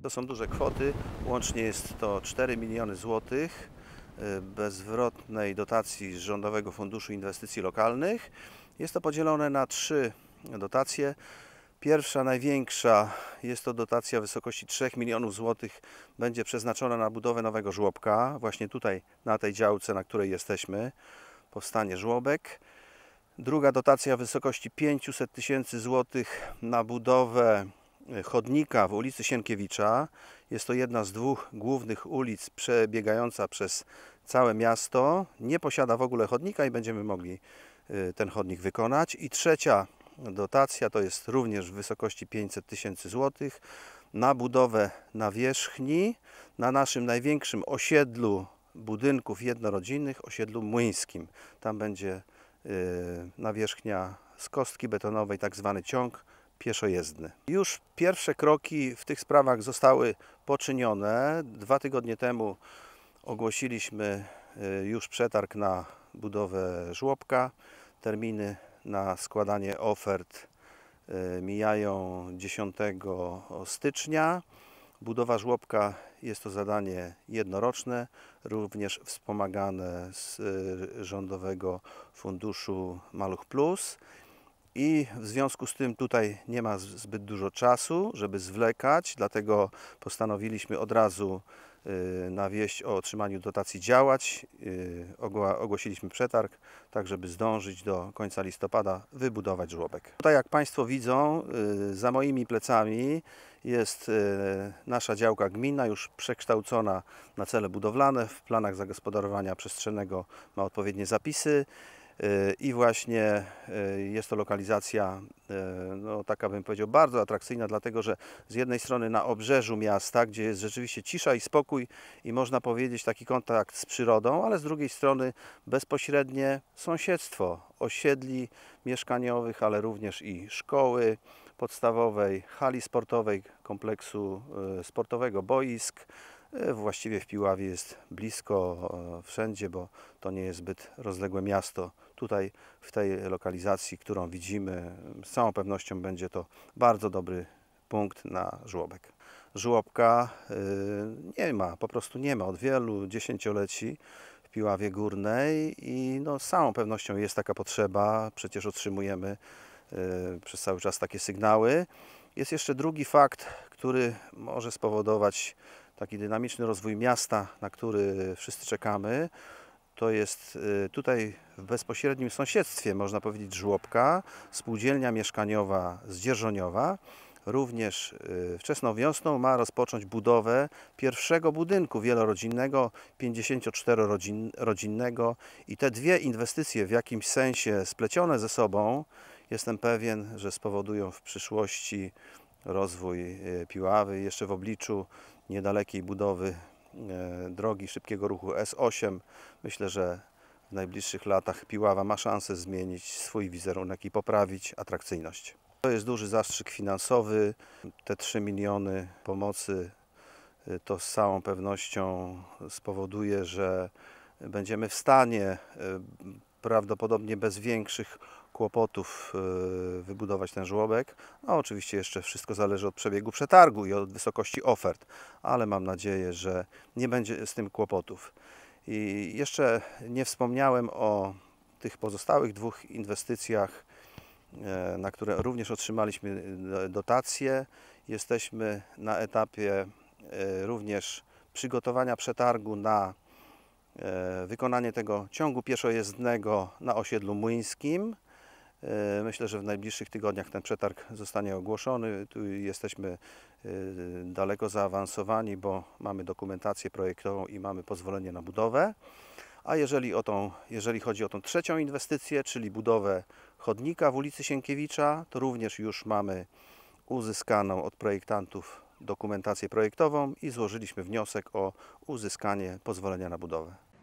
To są duże kwoty, łącznie jest to 4 miliony złotych bezzwrotnej dotacji z Rządowego Funduszu Inwestycji Lokalnych. Jest to podzielone na 3 dotacje. Pierwsza, największa, jest to dotacja w wysokości 3 milionów złotych, będzie przeznaczona na budowę nowego żłobka. Właśnie tutaj, na tej działce, na której jesteśmy, powstanie żłobek. Druga dotacja w wysokości 500 tysięcy złotych na budowę chodnika w ulicy Sienkiewicza. Jest to jedna z 2 głównych ulic przebiegająca przez całe miasto. Nie posiada w ogóle chodnika i będziemy mogli ten chodnik wykonać. I trzecia dotacja to jest również w wysokości 500 tysięcy złotych na budowę nawierzchni na naszym największym osiedlu budynków jednorodzinnych, osiedlu Młyńskim. Tam będzie nawierzchnia z kostki betonowej, tak zwany ciąg pieszojezdny. Już pierwsze kroki w tych sprawach zostały poczynione. 2 tygodnie temu ogłosiliśmy już przetarg na budowę żłobka. Terminy na składanie ofert mijają 10 stycznia. Budowa żłobka jest to zadanie jednoroczne, również wspomagane z Rządowego Funduszu Maluch+. I w związku z tym tutaj nie ma zbyt dużo czasu, żeby zwlekać, dlatego postanowiliśmy od razu na wieść o otrzymaniu dotacji działać. Ogłosiliśmy przetarg, tak żeby zdążyć do końca listopada wybudować żłobek. Tutaj, jak Państwo widzą, za moimi plecami jest nasza działka gminna, już przekształcona na cele budowlane. W planach zagospodarowania przestrzennego ma odpowiednie zapisy. I właśnie jest to lokalizacja, no, taka bym powiedział, bardzo atrakcyjna, dlatego że z jednej strony na obrzeżu miasta, gdzie jest rzeczywiście cisza i spokój i można powiedzieć taki kontakt z przyrodą, ale z drugiej strony bezpośrednie sąsiedztwo osiedli mieszkaniowych, ale również i szkoły podstawowej, hali sportowej, kompleksu sportowego, boisk. Właściwie w Piławie jest blisko wszędzie, bo to nie jest zbyt rozległe miasto. Tutaj w tej lokalizacji, którą widzimy, z całą pewnością będzie to bardzo dobry punkt na żłobek. Żłobka po prostu nie ma od wielu dziesięcioleci w Piławie Górnej i no, z całą pewnością jest taka potrzeba. Przecież otrzymujemy przez cały czas takie sygnały. Jest jeszcze drugi fakt, który może spowodować taki dynamiczny rozwój miasta, na który wszyscy czekamy. To jest tutaj w bezpośrednim sąsiedztwie, można powiedzieć, żłobka, spółdzielnia mieszkaniowa z Dzierżoniowa. Również wczesną wiosną ma rozpocząć budowę pierwszego budynku wielorodzinnego, 54-rodzinnego. I te 2 inwestycje w jakimś sensie splecione ze sobą, jestem pewien, że spowodują w przyszłości rozwój Piławy. Jeszcze w obliczu niedalekiej budowy drogi szybkiego ruchu S8 myślę, że w najbliższych latach Piława ma szansę zmienić swój wizerunek i poprawić atrakcyjność. To jest duży zastrzyk finansowy. Te 3 miliony pomocy to z całą pewnością spowoduje, że będziemy w stanie prawdopodobnie bez większych kłopotów wybudować ten żłobek. No, oczywiście jeszcze wszystko zależy od przebiegu przetargu i od wysokości ofert, ale mam nadzieję, że nie będzie z tym kłopotów. I jeszcze nie wspomniałem o tych pozostałych 2 inwestycjach, na które również otrzymaliśmy dotacje. Jesteśmy na etapie również przygotowania przetargu na wykonanie tego ciągu pieszojezdnego na osiedlu Młyńskim. Myślę, że w najbliższych tygodniach ten przetarg zostanie ogłoszony. Tu jesteśmy daleko zaawansowani, bo mamy dokumentację projektową i mamy pozwolenie na budowę. A jeżeli chodzi o tą trzecią inwestycję, czyli budowę chodnika w ulicy Sienkiewicza, to również już mamy uzyskaną od projektantów dokumentację projektową i złożyliśmy wniosek o uzyskanie pozwolenia na budowę.